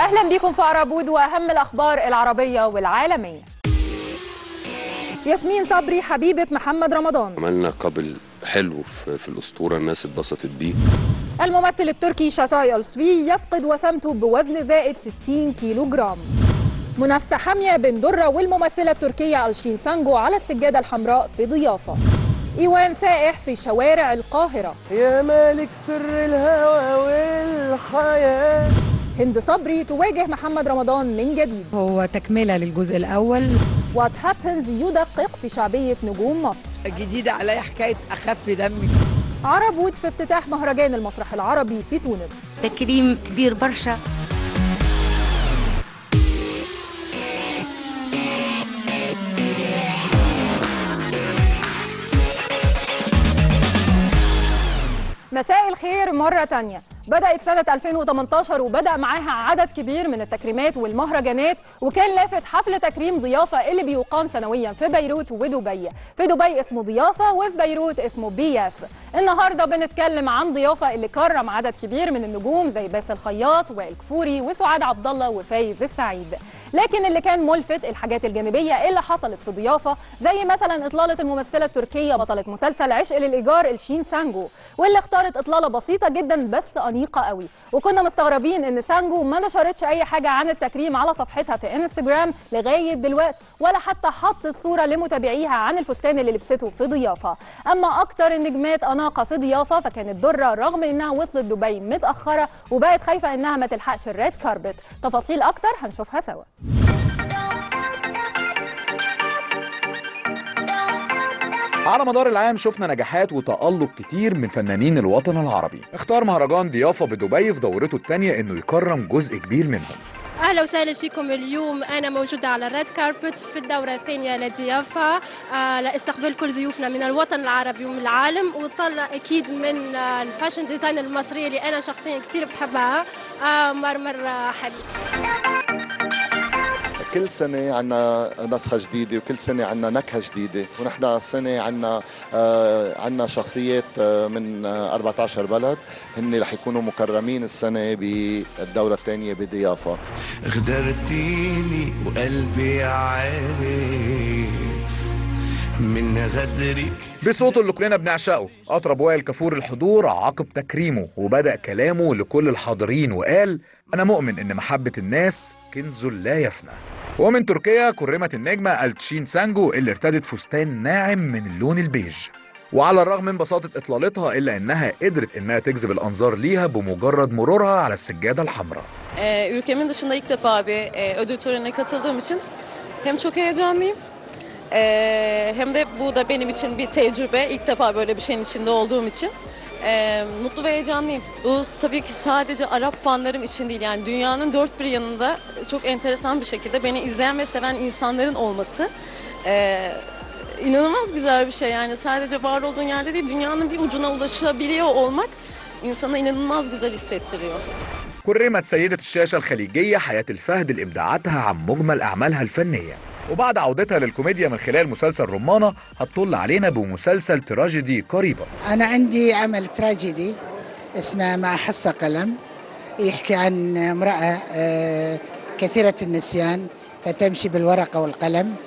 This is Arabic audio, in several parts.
أهلا بكم في عربود وأهم الأخبار العربية والعالمية. ياسمين صبري حبيبة محمد رمضان. عملنا قبل حلو في الأسطورة، الناس اتبسطت بيه. الممثل التركي شاتاي ألسوي يفقد وسامته بوزن زائد 60 كيلو جرام. منافسة حامية بين درة والممثلة التركية ألشين سانجو على السجادة الحمراء في ضيافة. إيوان سائح في شوارع القاهرة. يا مالك سر الهوى والحياة. هند صبري تواجه محمد رمضان من جديد. هو تكملة للجزء الأول. وات هابنز يدقق في شعبية نجوم مصر. جديدة عليا حكاية أخف دمك. عربود في افتتاح مهرجان المسرح العربي في تونس. تكريم كبير برشا. مساء الخير مرة تانية. بدأت سنة 2018 وبدأ معاها عدد كبير من التكريمات والمهرجانات، وكان لافت حفل تكريم ضيافة اللي بيقام سنويا في بيروت ودبي. في دبي اسمه ضيافة وفي بيروت اسمه بياف. النهارده بنتكلم عن ضيافة اللي كرم عدد كبير من النجوم زي باسل الخياط وائل كفوري وسعاد عبد الله وفايز السعيد. لكن اللي كان ملفت الحاجات الجانبية اللي حصلت في ضيافة، زي مثلا إطلالة الممثلة التركية بطلة مسلسل عشق للإيجار ألشين سانجو، واللي اختارت إطلالة بسيطة جدا بس أنيقة قوي. وكنا مستغربين إن سانجو ما نشرتش أي حاجة عن التكريم على صفحتها في انستجرام لغاية دلوقتي، ولا حتى حطت صورة لمتابعيها عن الفستان اللي لبسته في ضيافة. أما أكتر النجمات أناقة في ضيافة فكانت درة، رغم إنها وصلت دبي متأخرة وبقت خايفة إنها ما تلحقش الريد كاربت. تفاصيل أكتر هنشوفها سوا. على مدار العام شفنا نجاحات وتألق كتير من فنانين الوطن العربي. اختار مهرجان ضيافة بدبي في دورته الثانية انه يكرم جزء كبير منهم. اهلا وسهلا فيكم. اليوم انا موجوده على الريد كاربت في الدوره الثانيه لضيافه لاستقبال كل ضيوفنا من الوطن العربي ومن العالم، وطلع اكيد من الفاشن ديزاين المصريه اللي انا شخصيا كثير بحبها، مرمر حبيب. كل سنة عنا نسخة جديدة وكل سنة عنا نكهة جديدة، ونحن السنة عنا شخصيات من 14 بلد هن رح يكونوا مكرمين السنة بالدورة الثانية بضيافة. غدرتيني وقلبي عارف من غدرك. بصوته اللي كلنا بنعشقه أطرب وائل كفور الحضور عقب تكريمه، وبدأ كلامه لكل الحاضرين وقال: أنا مؤمن إن محبة الناس كنز لا يفنى. ومن تركيا كرمت النجمة ألشين سانجو اللي ارتدت فستان ناعم من اللون البيج، وعلى الرغم من بساطة إطلالتها إلا إنها قدرت إنها تجذب الأنظار ليها بمجرد مرورها على السجادة الحمراء. Ülkemin dışında ilk defa bir ödül törenine katıldığım için hem çok heyecanlıyım hem de bu da benim için bir tecrübe. İlk defa böyle bir şeyin içinde olduğum için mutlu ve heyecanlıyım. Bu tabii ki sadece Arap fanlarım için değil, yani dünyanın dört bir yanında çok enteresan bir şekilde beni izleyen ve seven insanların olması inanılmaz güzel bir şey. Yani sadece var olduğun yerde değil, dünyanın bir ucuna ulaşabiliyor olmak insana inanılmaz güzel hissettiriyor. كرمت سيدة الشاشة الخليجية حياة الفهد لإبداعاتها عن مجمل أعمالها الفنية، وبعد عودتها للكوميديا من خلال مسلسل رمانة هتطل علينا بمسلسل تراجيدي قريبا. أنا عندي عمل تراجيدي اسمه مع حصة قلم، يحكي عن امرأة كثيرة النسيان فتمشي بالورقة والقلم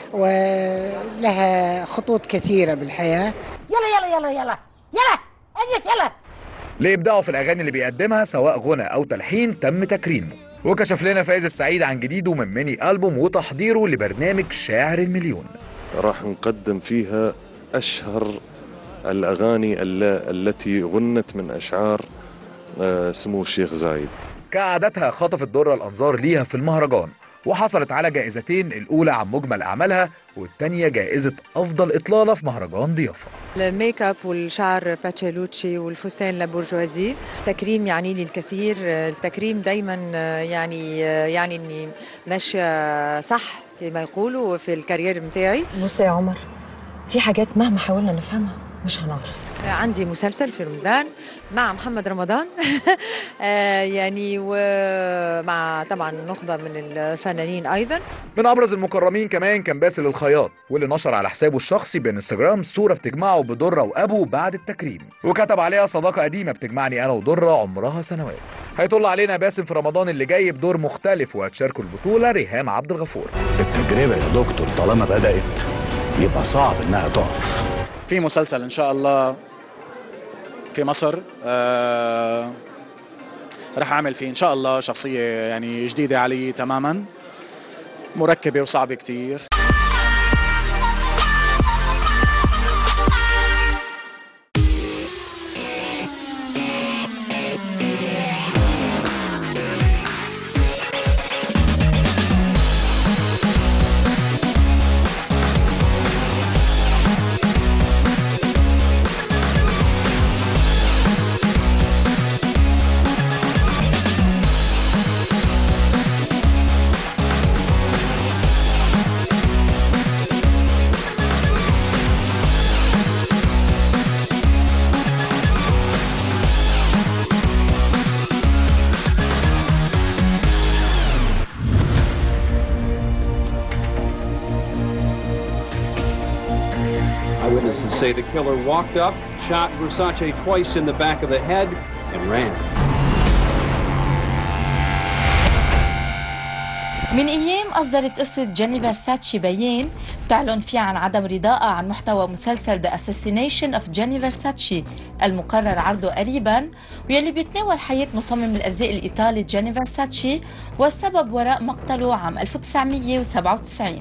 ولها خطوط كثيرة بالحياة. يلا يلا يلا يلا يلا أنيس يلا. لإبداعه في الأغاني اللي بيقدمها سواء غنى أو تلحين تم تكريمه، وكشف لنا فايز السعيد عن جديده من ميني ألبوم وتحضيره لبرنامج شاعر المليون. راح نقدم فيها أشهر الأغاني التي غنت من أشعار سمو الشيخ زايد. كعادتها خطفت درة الأنظار ليها في المهرجان، وحصلت على جائزتين، الأولى عن مجمل أعمالها والثانية جائزة أفضل إطلالة في مهرجان ضيافة. الميك اب والشعر باتشيلوتشي والفستان لابورجوازي تكريم يعني لي الكثير. التكريم دايما يعني اني ماشيه صح كما يقولوا في الكارير بتاعي. بص يا عمر، في حاجات مهما حاولنا نفهمها مش هنعرف. عندي مسلسل في رمضان مع محمد رمضان يعني ومع طبعا نخبة من الفنانين أيضا. من أبرز المكرمين كمان كان باسل الخياط، واللي نشر على حسابه الشخصي بانستجرام صورة بتجمعه بدرة وأبوه بعد التكريم، وكتب عليها: صداقة قديمة بتجمعني أنا ودرة عمرها سنوات. هيطل علينا باسم في رمضان اللي جاي بدور مختلف، وهتشاركوا البطولة ريهام عبد الغفور. التجربة يا دكتور طالما بدأت يبقى صعب انها تقف. في مسلسل ان شاء الله في مصر رح اعمل فيه ان شاء الله شخصية يعني جديدة علي تماما، مركبة وصعبة كتير. Eyewitnesses say the killer walked up, shot Versace twice in the back of the head, and ran. من أيام أصدرت قصة جيني فيرساتشي بيان بتعلن فيه عن عدم رضائها عن محتوى مسلسل The Assassination of Gianni Versace المقرر عرضه قريباً، واللي بيتناول حياة مصمم الأزياء الإيطالي جيني فيرساتشي والسبب وراء مقتله عام 1997.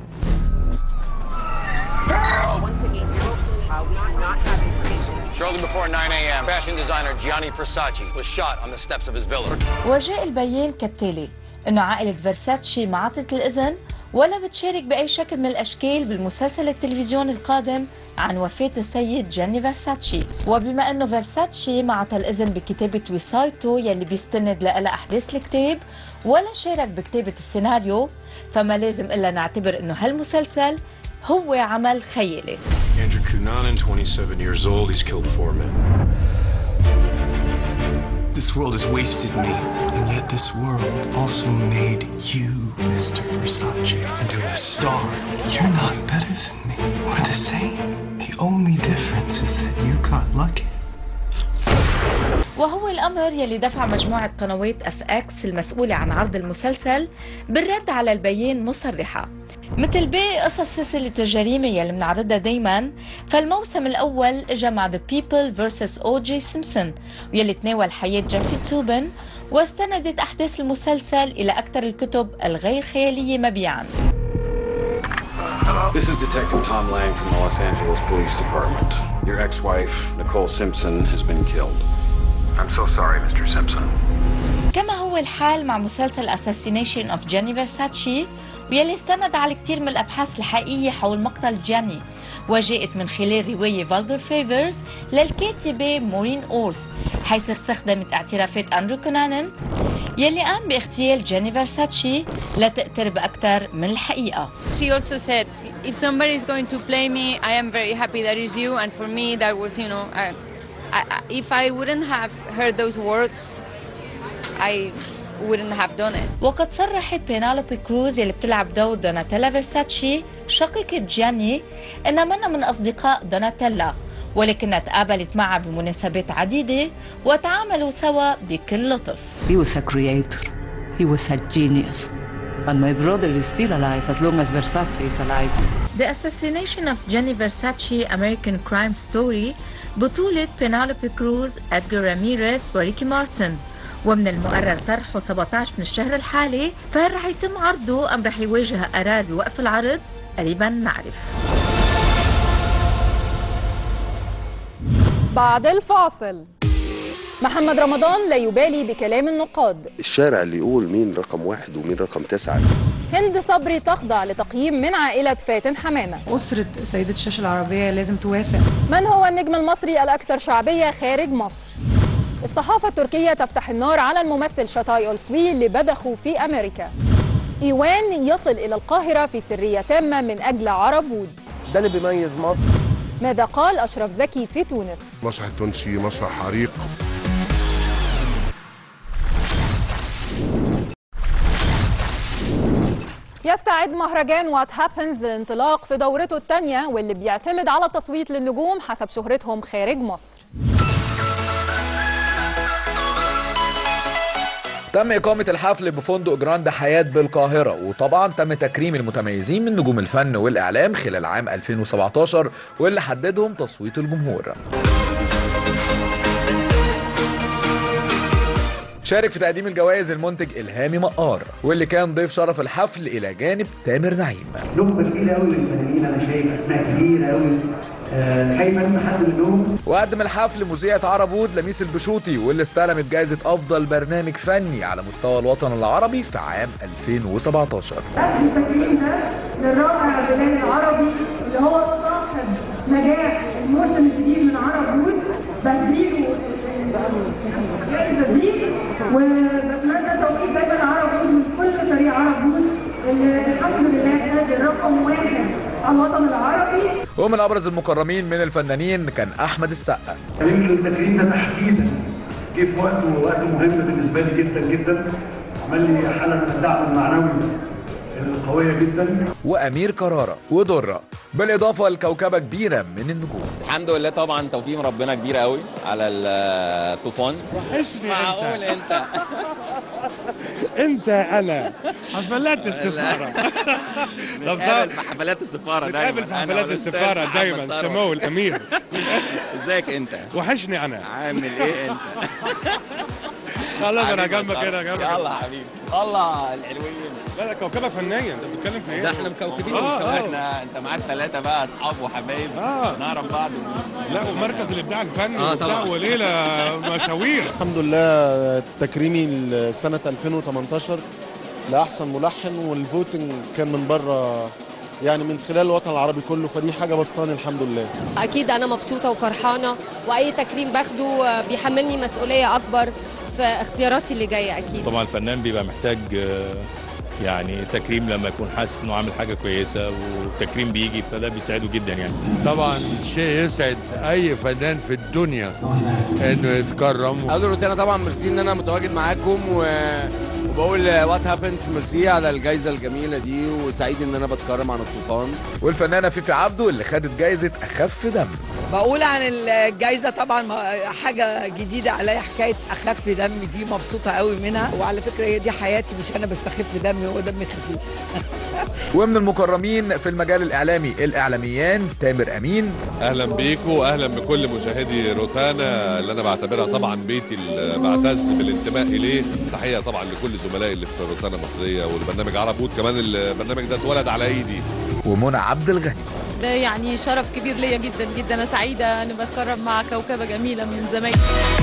Shortly before 9 a.m., fashion designer Gianni Versace was shot on the steps of his villa. وجاء البيان كالتالي: إنه عائلة فيرساتشي ما عطت الإذن ولا بتشارك بأي شكل من الأشكال بالمسلسل التلفزيوني القادم عن وفاة السيد جيني فيرساتشي، وبما إنه فيرساتشي ما عطى الإذن بكتابة وصايته يلي بيستند لها أحداث الكتاب ولا شارك بكتابة السيناريو، فما لازم إلا نعتبر إنه هالمسلسل هو عمل خيالي. Andrew Cunanan, 27 years old, he's killed 4 men. This world has wasted me, and yet this world also made you, Mr. Versace, into a star. You're not better than me. We're the same. The only difference is that you got lucky. وهو الأمر يلي دفع مجموعة قنوات FX المسؤولة عن عرض المسلسل بالرد على البيان مصرحة. مثل باقي قصص سلسلة الجريمة يلي بنعرضها دايما، فالموسم الأول اجى مع The People vs O.J. Simpson واللي تناول حياة جيفري توبن، واستندت أحداث المسلسل إلى أكثر الكتب الغير خيالية مبيعا. This is Detective Tom Lang from the Los Angeles Police Department. Your ex-wife, Nicole Simpson, has been killed. I'm so sorry, Mr. Simpson. كما هو الحال مع مسلسل Assassination of Gianni Versace واللي استند على كثير من الأبحاث الحقيقية حول مقتل جياني، وجاءت من خلال رواية Vulgar Favors للكاتبة مورين أورث، حيث استخدمت اعترافات أندرو كونانان يلي قام باغتيال جيني فيرساتشي لتقترب أكثر من الحقيقة. She also said, if somebody is going to play me, I am very happy that is you, and for me that was, you know, if I wouldn't have heard those words, I wouldn't have done it. وقد صرحت بينالوبي كروز يلي بتلعب دور دوناتيلا فيرساتشي شقيقة جياني إنها منا من أصدقاء دوناتيلا، ولكنها تقابلت معها بمناسبات عديدة وتعاملوا سوا بكل لطف. He was a creator. He was a genius. And my brother is still alive as long as Versace is alive. The Assassination of Gianni Versace American Crime Story بطولة بينالوبي كروز، إدغار راميريز وريكي مارتن، ومن المقرر طرحه 17 من الشهر الحالي، فهل رح يتم عرضه أم رح يواجه قرار بوقف العرض؟ قريبا نعرف. بعد الفاصل، محمد رمضان لا يبالي بكلام النقاد. الشارع اللي يقول مين رقم 1 ومين رقم 9. هند صبري تخضع لتقييم من عائلة فاتن حمامة. أسرة سيدة الشاشة العربية لازم توافق. من هو النجم المصري الأكثر شعبية خارج مصر؟ الصحافة التركية تفتح النار على الممثل شاتاي أولسوي اللي بدخوا في أمريكا. إيوان يصل إلى القاهرة في سرية تامة من أجل عرب وود. ده اللي بيميز مصر. ماذا قال أشرف زكي في تونس؟ مسرح التونسي مسرح عريق. يستعد مهرجان وات هابنز للانطلاق في دورته الثانية واللي بيعتمد على التصويت للنجوم حسب شهرتهم خارج مصر. تم إقامة الحفل بفندق جراند حياة بالقاهرة، وطبعا تم تكريم المتميزين من نجوم الفن والإعلام خلال عام 2017 واللي حددهم تصويت الجمهور. شارك في تقديم الجوائز المنتج إلهامي مقار، واللي كان ضيف شرف الحفل إلى جانب تامر نعيم. نخبة كبيرة قوي للفنانين، أنا شايف أسماء كبيرة قوي، خايف أنسى حد منهم. وقدم الحفل مذيعة عربود لميس البشوطي، واللي استلمت جائزة أفضل برنامج فني على مستوى الوطن العربي في عام 2017. التكريم ده للرائع بلال العربي اللي هو صاحب نجاح الموسم الجديد من عربود، بديله الجائزة دي، وبتمنى توفيق دايما عربود من كل فريق عربود اللي الحمد لله قادر رقم 1 على الوطن العربي. ومن ابرز المكرمين من الفنانين كان احمد السقا. يمكن التكريم ده تحديدا جه في وقت مهم بالنسبه لي جدا جدا، عمل لي حاله من الدعم المعنوي القويه جدا. وامير كرارة ودرة، بالاضافه لكوكبه كبيره من النجوم. الحمد لله طبعا توفيق من ربنا كبير قوي على الطوفان. وحشني معقول انت انت انا حفلات السفاره. نتقابل في حفلات السفاره دايما. نتقابل في حفلات السفاره دايما. سمو الامير. ازيك انت؟ وحشني انا. عامل ايه انت؟ خلاص انا جنبك هنا جنبك. يلا يا حبيبي. الله الحلوين. لا كوكبه فنيه، انت بتتكلم في ايه؟ ده احنا مكوكبين. احنا انت معاك 3 بقى اصحاب وحبايب نعرف بعض. لا ومركز الابداع الفني طبعا وليله مشاوير. الحمد لله تكريمي سنه 2018 لاحسن ملحن، والفوتنج كان من بره يعني من خلال الوطن العربي كله، فدي حاجه بسطاني الحمد لله. اكيد انا مبسوطه وفرحانه، واي تكريم باخده بيحملني مسؤوليه اكبر في اختياراتي اللي جايه. اكيد طبعا الفنان بيبقى محتاج يعني تكريم لما يكون حاسس انه عامل حاجه كويسه، والتكريم بيجي فده بيساعده جدا يعني. طبعا شيء يسعد اي فنان في الدنيا انه يتكرم. اقول روتانا طبعا ميرسي ان انا متواجد معاكم، وبقول وات هابنز ميرسي على الجائزه الجميله دي، وسعيد ان انا بتكرم عن الطوفان. والفنانه فيفي عبده اللي خدت جائزه اخف دم. بقول عن الجائزه طبعا حاجه جديده عليا، حكايه اخف دم دي مبسوطه قوي منها، وعلى فكره هي دي حياتي، مش انا بستخف دمي، هو دمي خفيف. ومن المكرمين في المجال الاعلامي الاعلاميان تامر امين. اهلا بيكم واهلا بكل مشاهدي روتانا اللي انا بعتبرها طبعا بيتي اللي بعتز بالانتماء اليه. تحيه طبعا لكل زملائي اللي في روتانا مصريه والبرنامج عربود، كمان البرنامج ده اتولد على ايدي. ومنى عبد الغني. ده يعني شرف كبير ليا جدا جدا، انا سعيده اني بتكرم مع كوكبه جميله من زمايلي.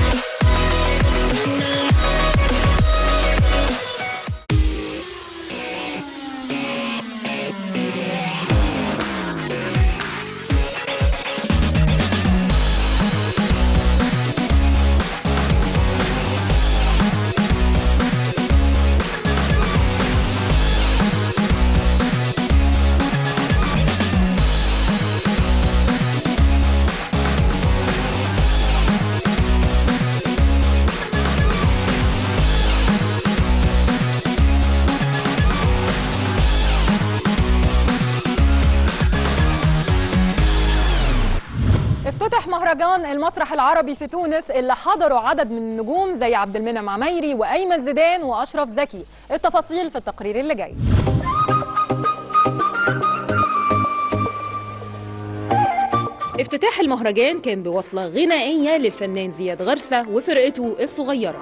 افتتح مهرجان المسرح العربي في تونس اللي حضروا عدد من النجوم زي عبد المنعم عميري وايمن زيدان واشرف زكي. التفاصيل في التقرير اللي جاي. افتتاح المهرجان كان بوصلة غنائية للفنان زياد غرسة وفرقته الصغيرة.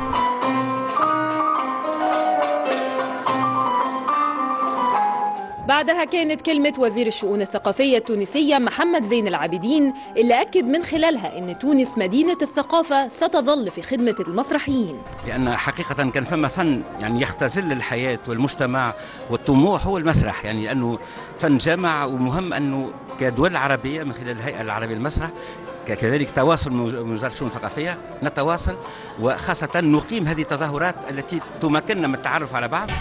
بعدها كانت كلمة وزير الشؤون الثقافية التونسية محمد زين العابدين اللي أكد من خلالها أن تونس مدينة الثقافة ستظل في خدمة المسرحيين. لأن حقيقة كان فما فن يعني يختزل الحياة والمجتمع والطموح هو المسرح، يعني لأنه فن جامع، ومهم أنه كدول عربية من خلال الهيئة العربية للمسرح كذلك تواصل من وزارة الشؤون الثقافية نتواصل، وخاصة نقيم هذه التظاهرات التي تمكننا من التعرف على بعض.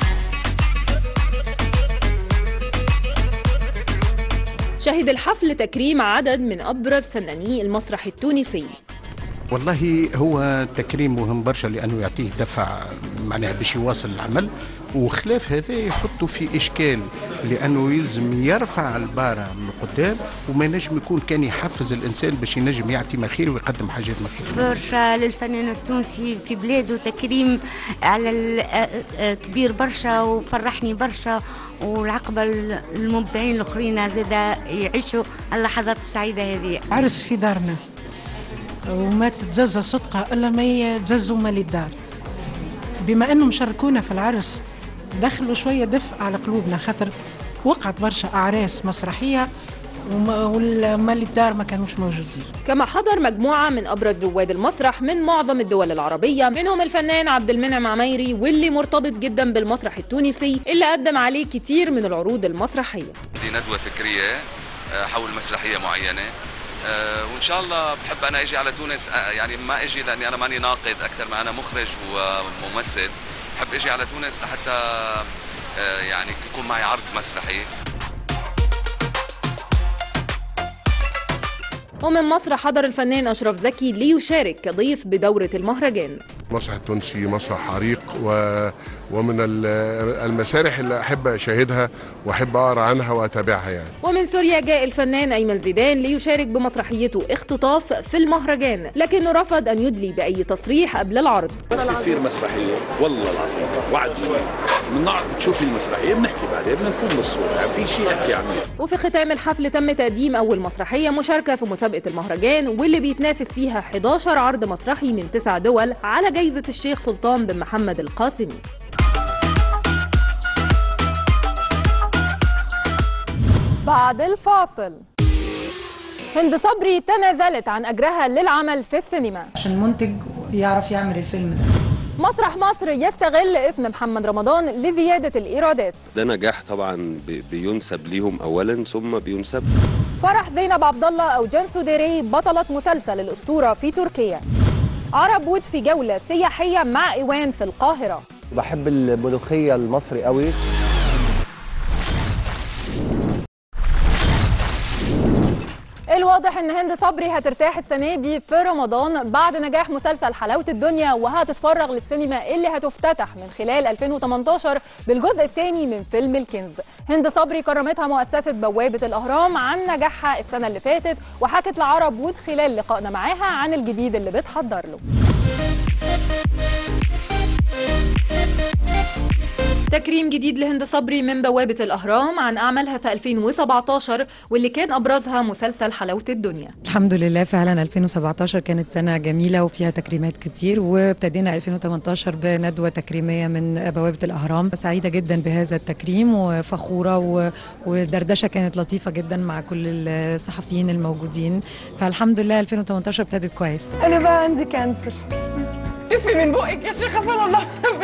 شهد الحفل تكريم عدد من أبرز فناني المسرح التونسي. والله هو تكريم مهم برشا لأنه يعطيه دفع معناها باش يواصل العمل، وخلاف هذا يحطه في إشكال لأنه يلزم يرفع البارة من قدام، وما ينجم يكون كان يحفز الإنسان باش ينجم يعطي مخير ويقدم حاجات مخير. برشا للفنان التونسي في بلاده تكريم على كبير برشا وفرحني برشا، والعقبة المبدعين الآخرين زادا يعيشوا اللحظات السعيدة هذه. عرس في دارنا وما تتجزى صدقة إلا ما يتجزوا مال الدار، بما أنهم شاركونا في العرس دخلوا شوية دفء على قلوبنا، خاطر وقعت برشا أعراس مسرحية والمال الدار ما كانوش موجودين. كما حضر مجموعة من أبرز رواد المسرح من معظم الدول العربية، منهم الفنان عبد المنعم عميري واللي مرتبط جدا بالمسرح التونسي اللي قدم عليه كتير من العروض المسرحية. دي ندوة فكرية حول مسرحية معينة، وإن شاء الله بحب أنا أجي على تونس، يعني ما أجي لأني أنا ماني ناقد أكثر ما أنا مخرج وممثل، بحب أجي على تونس لحتى يعني يكون معي عرض مسرحي. ومن مصر حضر الفنان أشرف زكي ليشارك كضيف بدورة المهرجان. المسرح التونسي مسرح عريق ومن المسارح اللي أحب أشاهدها وأحب أقرأ عنها وأتابعها يعني. ومن سوريا جاء الفنان أيمن زيدان ليشارك بمسرحيته اختطاف في المهرجان، لكنه رفض أن يدلي بأي تصريح قبل العرض. بس يصير مسرحية والله العظيم وعد بنقعد تشوفي المسرحية بنحكي بعدين بدنا نكون بالصورة في شيء أحكي عنه. وفي ختام الحفل تم تقديم أول مسرحية مشاركة في مسابقة المهرجان، واللي بيتنافس فيها 11 عرض مسرحي من 9 دول على جايزة الشيخ سلطان بن محمد القاسمي. بعد الفاصل، هند صبري تنازلت عن أجرها للعمل في السينما عشان المنتج يعرف يعمل الفيلم ده. مسرح مصر يستغل اسم محمد رمضان لزيادة الإيرادات. ده نجاح طبعا بينسب ليهم أولا ثم بينسب. فرح زينب عبد الله أو جانسو ديري بطلة مسلسل الأسطورة في تركيا. عرب وود في جولة سياحية مع إيوان في القاهرة. بحب الملوخية المصري قوي. الواضح ان هند صبري هترتاح السنه دي في رمضان بعد نجاح مسلسل حلاوه الدنيا، وهتتفرغ للسينما اللي هتفتتح من خلال 2018 بالجزء الثاني من فيلم الكنز. هند صبري كرمتها مؤسسه بوابه الاهرام عن نجاحها السنه اللي فاتت، وحكت لعرب وود خلال لقائنا معاها عن الجديد اللي بتحضر له. تكريم جديد لهند صبري من بوابة الأهرام عن أعمالها في 2017 واللي كان أبرزها مسلسل حلاوة الدنيا. الحمد لله فعلا 2017 كانت سنة جميلة وفيها تكريمات كتير، وابتدينا 2018 بندوة تكريمية من بوابة الأهرام. سعيدة جدا بهذا التكريم وفخورة ودردشة كانت لطيفة جدا مع كل الصحفيين الموجودين، فالحمد لله 2018 ابتدت كويس. أنا بقى عندي كانسر. تفي من بقك يا شيخة فالله.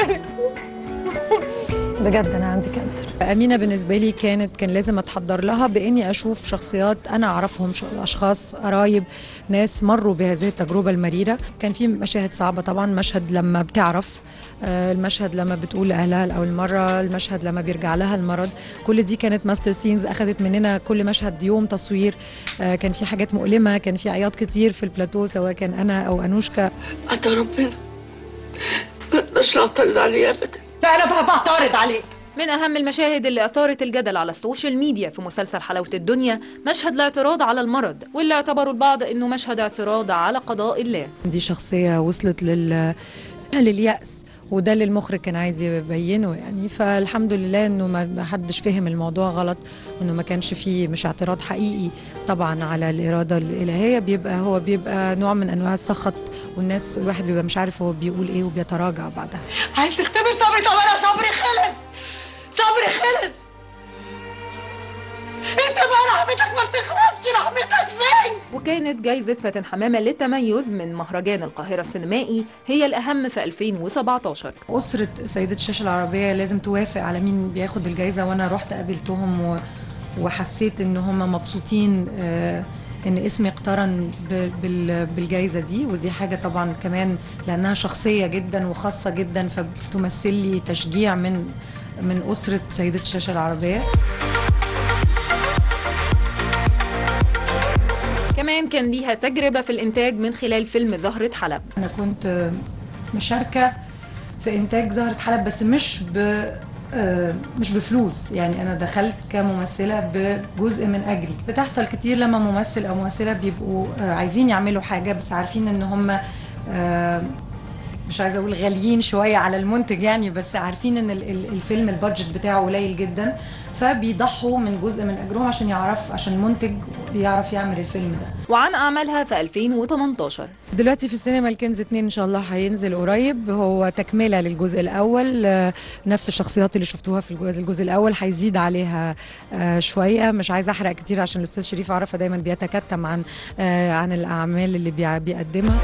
بجد أنا عندي كانسر. أمينة بالنسبة لي كان لازم أتحضر لها بإني أشوف شخصيات أنا أعرفهم، أشخاص قرايب ناس مروا بهذه التجربة المريرة. كان في مشاهد صعبة طبعا، مشهد لما بتعرف، المشهد لما بتقول لأهلها لأول مرة، المشهد لما بيرجع لها المرض، كل دي كانت ماستر سينز أخذت مننا كل مشهد يوم تصوير. كان في حاجات مؤلمة، كان في عياط كتير في البلاتو سواء كان أنا أو أنوشكا. أنت ربنا ما نقدرش نعترض عليه أبدا. لا أنا بعترض عليه. من أهم المشاهد اللي أثارت الجدل على السوشيال ميديا في مسلسل حلاوة الدنيا مشهد الاعتراض على المرض، واللي اعتبروا البعض إنه مشهد اعتراض على قضاء الله. دي شخصية وصلت لليأس، وده اللي المخرج كان عايز يبينه يعني. فالحمد لله انه ما حدش فهم الموضوع غلط، وانه ما كانش فيه مش اعتراض حقيقي طبعا على الإرادة الإلهية، بيبقى نوع من انواع السخط، والناس الواحد بيبقى مش عارف هو بيقول ايه وبيتراجع بعدها. عايز تختبر صبري؟ طب انا صبري خلص. انت بقى رحمتك ما بتخلصش، رحمتك فين؟ وكانت جايزة فاتن حمامة للتميز من مهرجان القاهرة السينمائي هي الأهم في 2017. أسرة سيدة الشاشة العربية لازم توافق على مين بياخد الجايزة، وأنا رحت قابلتهم وحسيت إن هم مبسوطين إن اسمي اقترن بالجايزة دي، ودي حاجة طبعا كمان لأنها شخصية جدا وخاصة جدا، فبتمثل لي تشجيع من أسرة سيدة الشاشة العربية. كمان كمان كان ليها تجربة في الإنتاج من خلال فيلم زهرة حلب. أنا كنت مشاركة في إنتاج زهرة حلب بس مش بفلوس، يعني أنا دخلت كممثلة بجزء من أجري. بتحصل كتير لما ممثل أو ممثلة بيبقوا عايزين يعملوا حاجة بس عارفين إن هم مش عايزة أقول غاليين شوية على المنتج يعني، بس عارفين إن الفيلم البادجت بتاعه قليل جدا، فبيضحوا من جزء من أجرهم عشان المنتج يعرف يعمل الفيلم ده. وعن أعمالها في 2018 دلوقتي في السينما الكنز 2 إن شاء الله هينزل قريب، هو تكملة للجزء الأول، نفس الشخصيات اللي شفتوها في الجزء الأول هيزيد عليها شوية. مش عايزة أحرق كتير عشان الأستاذ شريف عرفة دايما بيتكتم عن الأعمال اللي بيقدمها.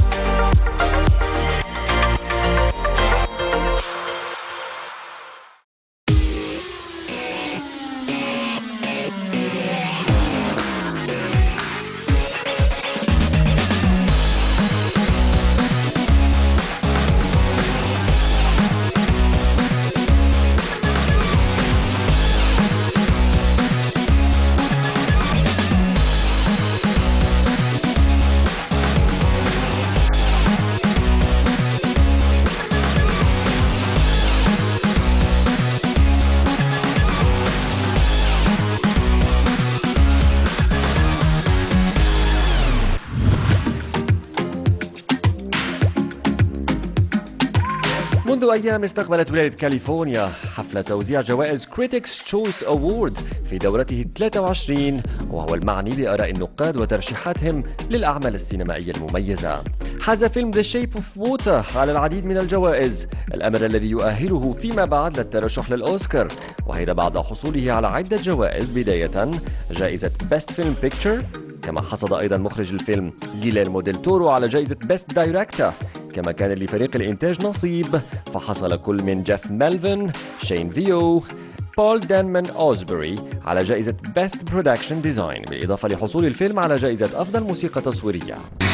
منذ أيام استقبلت ولاية كاليفورنيا حفل توزيع جوائز Critics' Choice Award في دورته 23، وهو المعني بآراء النقاد وترشيحاتهم للأعمال السينمائية المميزة. حاز فيلم The Shape of Water على العديد من الجوائز، الأمر الذي يؤهله فيما بعد للترشح للأوسكار، وهذا بعد حصوله على عدة جوائز، بداية جائزة Best Film Picture، كما حصد أيضا مخرج الفيلم غيليرمو ديل تورو على جائزة Best Director، كما كان لفريق الإنتاج نصيب، فحصل كل من جيف ميلفن، شين فيو، بول دانمان أوزبري على جائزة Best Production Design، بالإضافة لحصول الفيلم على جائزة أفضل موسيقى تصويرية.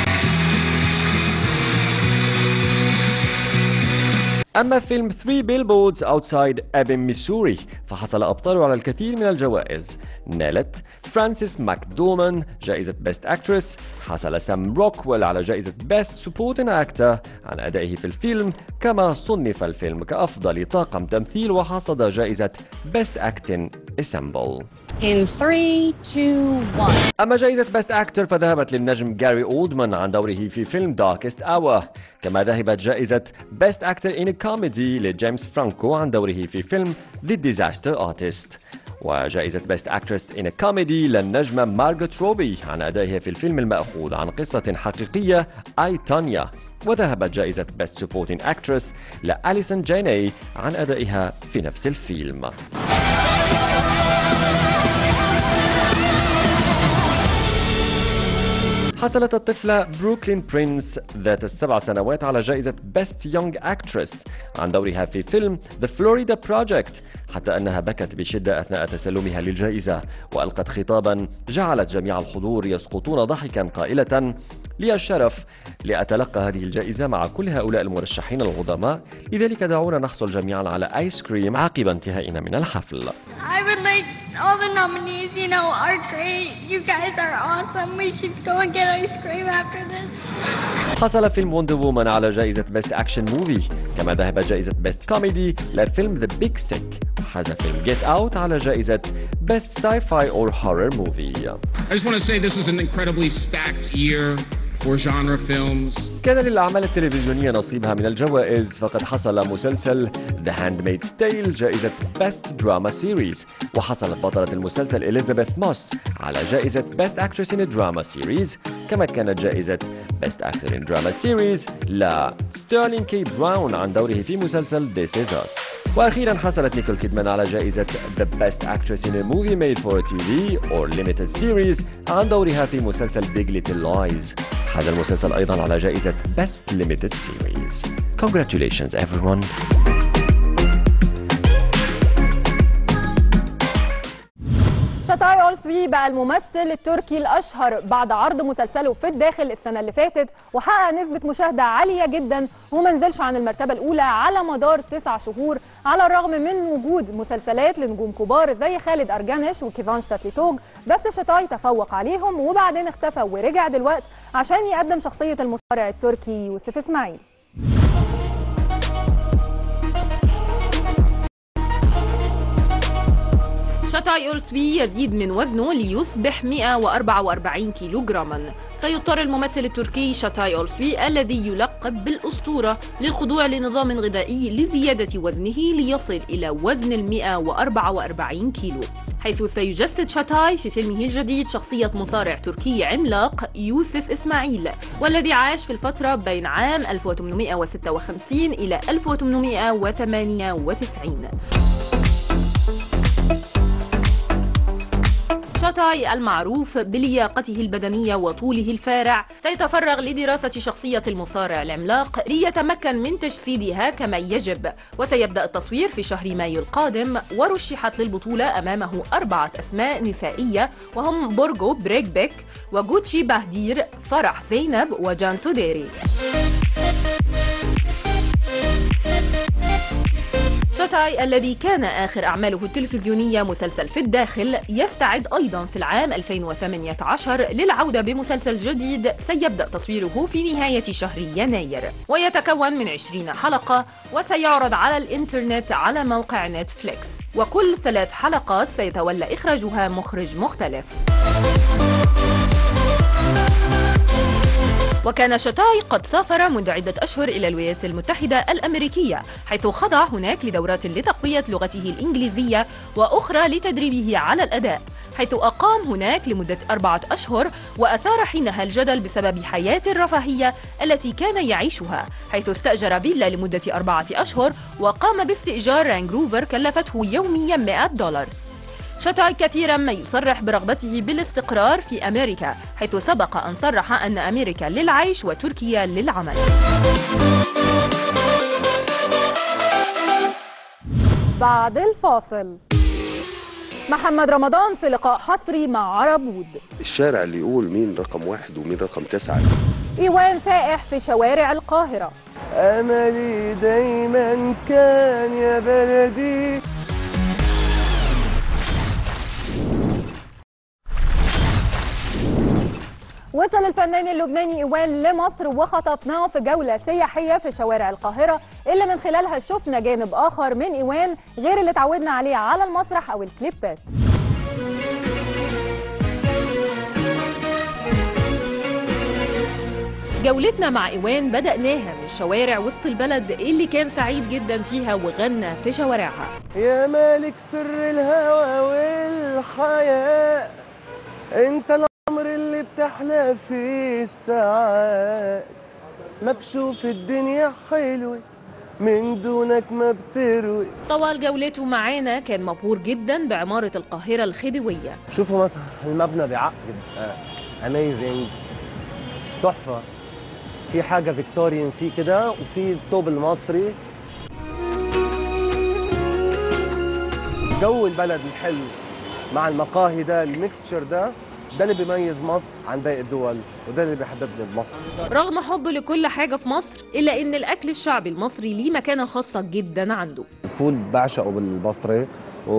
أما فيلم 3 Billboards Outside Ebbing, ميسوري فحصل أبطاله على الكثير من الجوائز. نالت فرانسيس ماكدومان جائزة Best Actress، حصل سام روكويل على جائزة Best Supporting Actor عن أدائه في الفيلم، كما صنف الفيلم كأفضل طاقم تمثيل وحصد جائزة Best Acting Ensemble. In 3, 2, 1. أما جائزة Best Actor فذهبت للنجم جاري أولدمان عن دوره في فيلم Darkest Hour، كما ذهبت جائزة Best Actor in a Comedy لجيمس فرانكو عن دوره في فيلم The Disaster Artist، وجائزة Best Actress in a Comedy للنجمة مارغوت روبي عن أدائها في الفيلم المأخوذ عن قصة حقيقية آي تانيا، وذهبت جائزة Best Supporting Actress لأليسون جاني عن أدائها في نفس الفيلم. حصلت الطفلة بروكلين برينس ذات ال7 سنوات على جائزة Best Young Actress عن دورها في فيلم The Florida Project، حتى أنها بكت بشدة أثناء تسلمها للجائزة، وألقت خطابا جعلت جميع الحضور يسقطون ضحكا قائلة: لي الشرف لأتلقى هذه الجائزة مع كل هؤلاء المرشحين العظماء، لذلك دعونا نحصل جميعا على آيس كريم عقب انتهائنا من الحفل. I would like all the nominees, are great. You guys are awesome. We should go and get ice cream after this. حصل فيلم وندر وومن على جائزة Best Action Movie، كما ذهبت جائزة Best Comedy لفيلم The Big Sick، وحاز فيلم Get Out على جائزة Best Sci-Fi or Horror Movie. I just want to say this was an incredibly stacked year for genre films. كان للأعمال التلفزيونية نصيبها من الجوائز، فقد حصل مسلسل The Handmaid's Tale جائزة Best Drama Series، وحصلت بطلة المسلسل إليزابيث موس على جائزة Best Actress in a Drama Series، كما كانت جائزة Best Actor in Drama Series لستيرلينغ كي براون عن دوره في مسلسل This Is Us. وأخيرا حصلت نيكول كيدمان على جائزة The Best Actress in a Movie Made for TV or Limited Series عن دورها في مسلسل Big Little Lies. هذا المسلسل أيضا على جائزة Best Limited Series. Congratulations everyone. شاتاي أولسوي بقى الممثل التركي الأشهر بعد عرض مسلسله في الداخل السنة اللي فاتت، وحقق نسبة مشاهدة عالية جدا وما نزلش عن المرتبة الأولى على مدار 9 شهور، على الرغم من وجود مسلسلات لنجوم كبار زي خالد أرجانش وكيفان شتاتليتوغ، بس شاتاي تفوق عليهم وبعدين اختفى ورجع دلوقت عشان يقدم شخصية المصارع التركي يوسف إسماعيل. شاتاي أولسوي يزيد من وزنه ليصبح 144 كيلوغراما. سيضطر الممثل التركي شاتاي أولسوي الذي يلقب بالأسطورة للخضوع لنظام غذائي لزيادة وزنه ليصل إلى وزن 144 كيلو، حيث سيجسد شاتاي في فيلمه الجديد شخصية مصارع تركي عملاق يوسف إسماعيل، والذي عاش في الفترة بين عام 1856 إلى 1898. شاتاي المعروف بلياقته البدنية وطوله الفارع سيتفرغ لدراسة شخصية المصارع العملاق ليتمكن من تجسيدها كما يجب، وسيبدأ التصوير في شهر مايو القادم. ورشحت للبطولة أمامه 4 أسماء نسائية وهم بورغو بريكبيك وغوتشي باهدير، فرح زينب وجان سوديري. شاتاي الذي كان آخر أعماله التلفزيونية مسلسل في الداخل يستعد أيضا في العام 2018 للعودة بمسلسل جديد سيبدأ تصويره في نهاية شهر يناير، ويتكون من 20 حلقة وسيعرض على الإنترنت على موقع نتفليكس، وكل 3 حلقات سيتولى إخراجها مخرج مختلف. وكان شاتاي قد سافر منذ عدة أشهر إلى الولايات المتحدة الأمريكية، حيث خضع هناك لدورات لتقوية لغته الإنجليزية وأخرى لتدريبه على الأداء، حيث أقام هناك لمدة 4 أشهر، وأثار حينها الجدل بسبب حياته الرفاهية التي كان يعيشها، حيث استأجر فيلا لمدة 4 أشهر وقام باستئجار رانج روفر كلفته يوميا $100. شاتاي كثيرا ما يصرح برغبته بالاستقرار في أمريكا، حيث سبق أن صرح أن أمريكا للعيش وتركيا للعمل. بعد الفاصل محمد رمضان في لقاء حصري مع عرب وود. الشارع اللي يقول مين رقم 1 ومين رقم 9. إيوان سائح في شوارع القاهرة. أملي دايما كان يا بلدي. وصل الفنان اللبناني إيوان لمصر وخطفناه في جولة سياحية في شوارع القاهرة، اللي من خلالها شفنا جانب آخر من إيوان غير اللي اتعودنا عليه على المسرح أو الكليبات. جولتنا مع إيوان بدأناها من شوارع وسط البلد اللي كان سعيد جدا فيها وغنى في شوارعها. يا مالك سر الهوى والحياة، انت العمر اللي بتحلى فيه الساعات، ما بشوف الدنيا حلوة من دونك ما بتروي. طوال جولته معانا كان مبهور جدا بعمارة القاهرة الخديوية. شوفوا مثلا المبنى بعقد اميزنج، تحفة، في حاجة فيكتوريان فيه كده وفي الطوب المصري. جو البلد الحلو مع المقاهي ده، الميكستشر ده اللي بيميز مصر عن باقي الدول، وده اللي بيحببني بمصر. رغم حبه لكل حاجة في مصر إلا إن الأكل الشعبي المصري ليه مكانة خاصة جدا عنده. الفول بعشقه بالبصري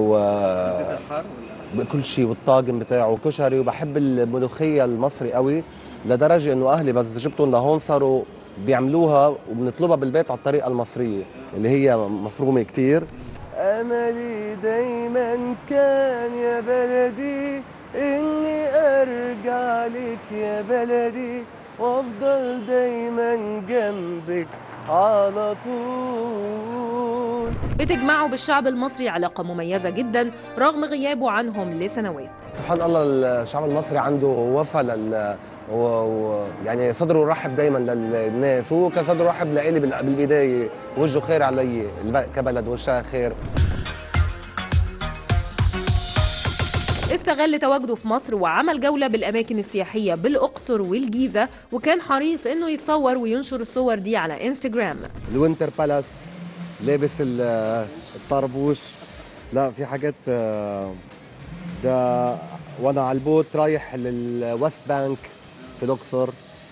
بكل شيء، والطاجن بتاعه كشري، وبحب الملوخية المصري قوي لدرجة إنه أهلي بس جبتهم لهون صاروا بيعملوها وبنطلبها بالبيت على الطريقة المصرية اللي هي مفرومة كتير. أملي دايما كان يا بلدي إني أرجع لك يا بلدي وأفضل دايما جنبك على طول. بتجمعه بالشعب المصري علاقة مميزة جدا رغم غيابه عنهم لسنوات. سبحان الله الشعب المصري عنده وفا يعني صدره رحب دايما للناس، هو كان صدره رحب لإلي بالبداية، وجهه خير علي كبلد، وجهه خير. استغل تواجده في مصر وعمل جولة بالأماكن السياحية بالأقصر والجيزة، وكان حريص إنه يتصور وينشر الصور دي على انستجرام. الوينتر بالاس، لابس الطربوش، لا في حاجات وانا على البوت رايح للويست بانك في الاقصر.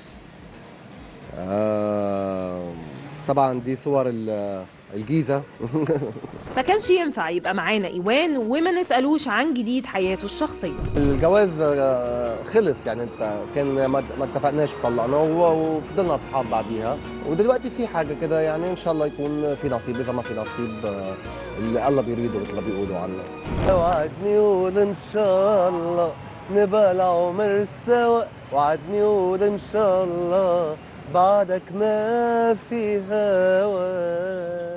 طبعا دي صور الجيزه. ما كانش ينفع يبقى معانا ايوان وما نسالوش عن جديد حياته الشخصيه. الجواز خلص، يعني انت كان ما اتفقناش وطلقنا وفضلنا اصحاب بعديها، ودلوقتي في حاجه كده يعني ان شاء الله يكون في نصيب، اذا ما في نصيب اللي الله بيريده مثل ما بيقولوا عنا. وعدني قول ان شاء الله نبقى العمر سوا، وعدني قول ان شاء الله بعدك ما في هوا.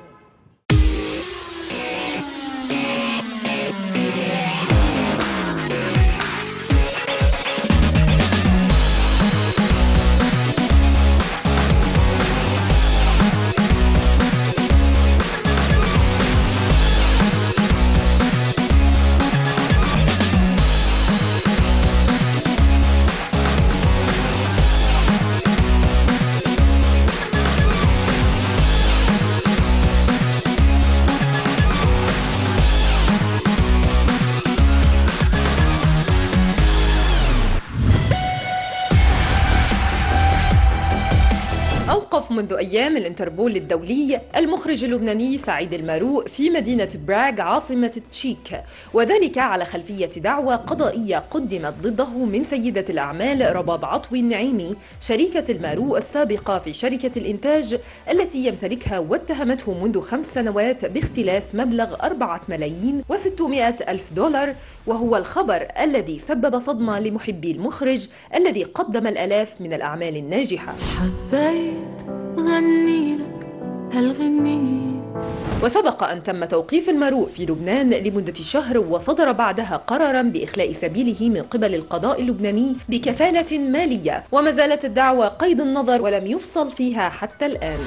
أوقف منذ أيام الانتربول الدولي المخرج اللبناني سعيد الماروق في مدينة براغ عاصمة تشيك، وذلك على خلفية دعوى قضائية قدمت ضده من سيدة الأعمال رباب عطوي النعيمي شريكة الماروق السابقة في شركة الإنتاج التي يمتلكها، واتهمته منذ 5 سنوات باختلاس مبلغ 4,600,000 دولار، وهو الخبر الذي سبب صدمة لمحبي المخرج الذي قدم الآلاف من الأعمال الناجحة. حبيت غني لك هالغني. وسبق أن تم توقيف الماروق في لبنان لمدة شهر، وصدر بعدها قراراً بإخلاء سبيله من قبل القضاء اللبناني بكفالة مالية، وما زالت الدعوى قيد النظر ولم يفصل فيها حتى الآن.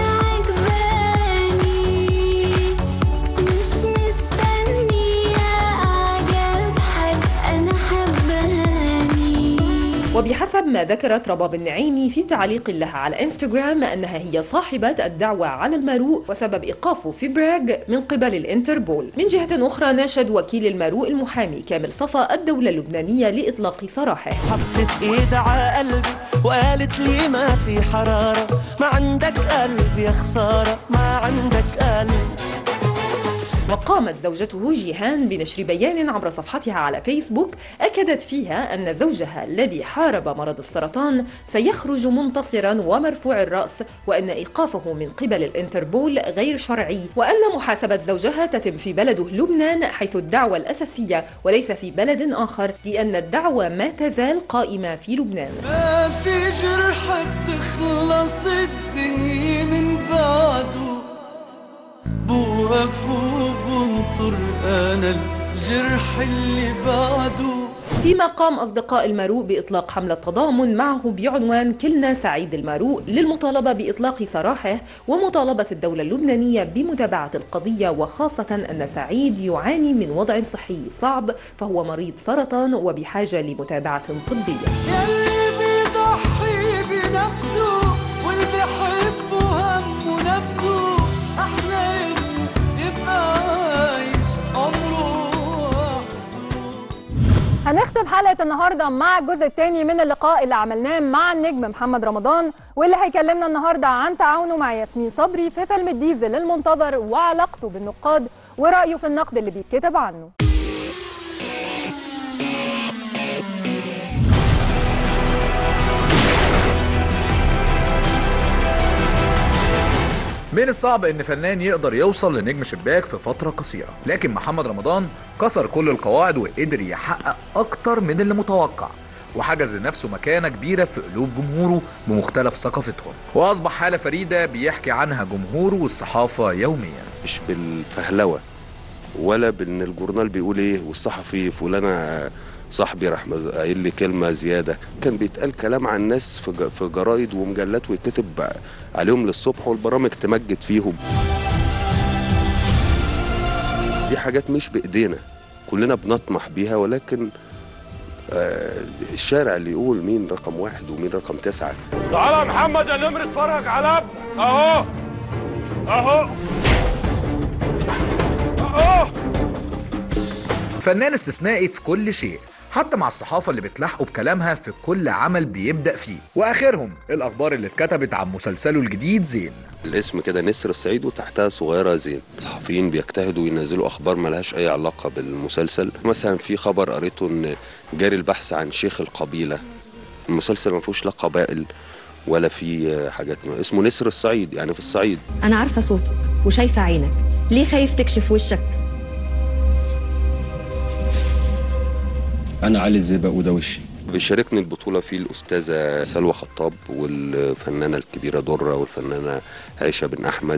وبحسب ما ذكرت رباب النعيمي في تعليق لها على انستغرام أنها هي صاحبة الدعوى على الماروق وسبب إيقافه في براغ من قبل الانتربول. من جهة أخرى ناشد وكيل الماروق المحامي كامل صفا الدولة اللبنانية لإطلاق سراحه. حطت إيد على قلبي وقالت لي ما في حرارة، ما عندك قلب يا خسارة، ما عندك قلب. وقامت زوجته جيهان بنشر بيان عبر صفحتها على فيسبوك أكدت فيها أن زوجها الذي حارب مرض السرطان سيخرج منتصرا ومرفوع الرأس، وأن إيقافه من قبل الانتربول غير شرعي، وأن محاسبة زوجها تتم في بلده لبنان حيث الدعوى الأساسية وليس في بلد آخر، لأن الدعوى ما تزال قائمة في لبنان. ما في جرح بتخلص الدنيا من بعده، بوقف وبنطر أنا الجرح اللي بعده. فيما قام أصدقاء الماروق بإطلاق حملة تضامن معه بعنوان كلنا سعيد الماروق للمطالبة بإطلاق سراحه ومطالبة الدولة اللبنانية بمتابعة القضية، وخاصة أن سعيد يعاني من وضع صحي صعب، فهو مريض سرطان وبحاجة لمتابعة طبية. يلي بيضحي بنفسه واللي بيحبه همه نفسه، أحلى يبقى عايش عمره. هنختم حلقة النهاردة مع الجزء الثاني من اللقاء اللي عملناه مع النجم محمد رمضان، واللي هيكلمنا النهاردة عن تعاونه مع ياسمين صبري في فيلم الديزل المنتظر، وعلاقته بالنقاد ورأيه في النقد اللي بيتكتب عنه. من الصعب ان فنان يقدر يوصل لنجم شباك في فترة قصيرة، لكن محمد رمضان كسر كل القواعد وقدر يحقق اكتر من اللي متوقع، وحجز لنفسه مكانة كبيرة في قلوب جمهوره بمختلف ثقافتهم، واصبح حالة فريدة بيحكي عنها جمهوره والصحافة يوميا. مش بالفهلوة ولا بان الجورنال بيقول ايه والصحفي فلانة صاحبي راح قايل لي كلمه زياده، كان بيتقال كلام عن الناس في جرايد ومجلات ويتكتب عليهم للصبح والبرامج تمجد فيهم. دي حاجات مش بايدينا، كلنا بنطمح بيها، ولكن الشارع اللي يقول مين رقم 1 ومين رقم 9. تعالى يا محمد يا نمر اتفرج على ابنك اهو اهو اهو. فنان استثنائي في كل شيء، حتى مع الصحافة اللي بتلاحقوا بكلامها في كل عمل بيبدأ فيه. وآخرهم الأخبار اللي اتكتبت عن مسلسله الجديد زين. الاسم كده نسر الصعيد وتحتها صغيرة زين. الصحفيين بيجتهدوا ينزلوا أخبار ملهاش أي علاقة بالمسلسل. مثلا في خبر قريته إن جاري البحث عن شيخ القبيلة. المسلسل ما فيهوش لا قبائل ولا في حاجات، اسمه نسر الصعيد يعني في الصعيد. أنا عارفة صوتك وشايفة عينك، ليه خايف تكشف وشك؟ أنا علي الزئبق وده وشي. بيشاركني البطولة فيه الأستاذة سلوى خطاب والفنانة الكبيرة درة والفنانة عائشة بن أحمد.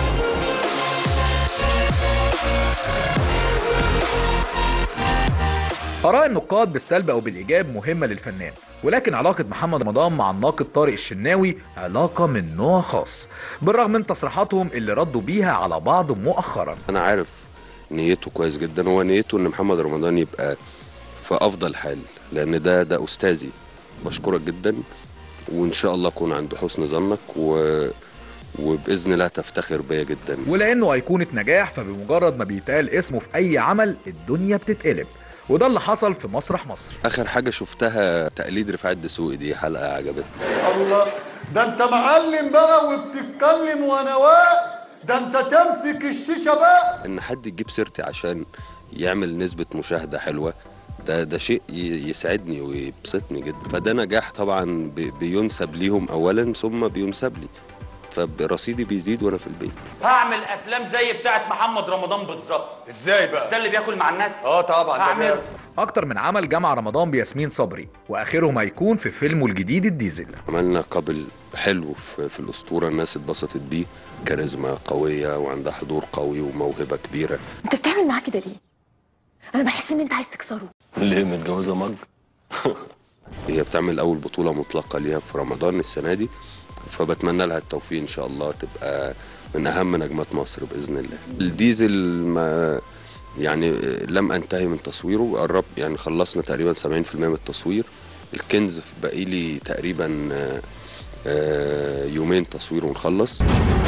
آراء النقاد بالسلب أو بالإيجاب مهمة للفنان، ولكن علاقة محمد رمضان مع الناقد طارق الشناوي علاقة من نوع خاص، بالرغم من تصريحاتهم اللي ردوا بيها على بعض مؤخرا. أنا عارف نيته كويس جدا، هو نيته إن محمد رمضان يبقى في أفضل حال، لأن ده أستاذي. بشكرك جدا وإن شاء الله أكون عند حسن ظنك وبإذن الله تفتخر بيا جدا. ولأنه أيقونة نجاح، فبمجرد ما بيتقال اسمه في أي عمل الدنيا بتتقلب، وده اللي حصل في مسرح مصر. آخر حاجة شفتها تقليد رفاعي الدسوقي، دي حلقة عجبتني. الله، ده أنت معلم بقى وبتتكلم وأنا واقف، ده أنت تمسك الشيشة بقى. إن حد يجيب سيرتي عشان يعمل نسبة مشاهدة حلوة، ده شيء يسعدني ويبسطني جدا. فده نجاح طبعا بينسب ليهم أولا ثم بينسب لي، فرصيدي بيزيد وانا في البيت. هعمل افلام زي بتاعه محمد رمضان بالظبط. ازاي بقى؟ مش ده اللي بياكل مع الناس؟ طبعا هعمل اكتر من عمل جمع رمضان بياسمين صبري، واخرهم هيكون في فيلمه الجديد الديزل. عملنا قابل حلو في الاسطوره، الناس اتبسطت بيه، كاريزما قويه وعندها حضور قوي وموهبه كبيره. انت بتعمل معاه كده ليه؟ انا بحس ان انت عايز تكسره. ليه متجوزه مج؟ هي بتعمل اول بطوله مطلقه ليها في رمضان السنه دي، فبتمنى لها التوفيق ان شاء الله، تبقى من اهم نجمات مصر باذن الله. الديزل ما يعني لم انتهي من تصويره، قرب يعني خلصنا تقريبا 70% من التصوير. الكنز باقي لي تقريبا يومين تصوير ونخلص.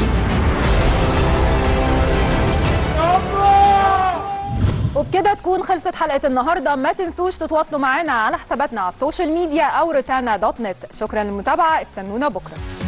وبكده تكون خلصت حلقة النهاردة. ما تنسوش تتواصلوا معنا على حساباتنا على السوشيال ميديا أو روتانا.net. شكرا للمتابعة، استنونا بكرة.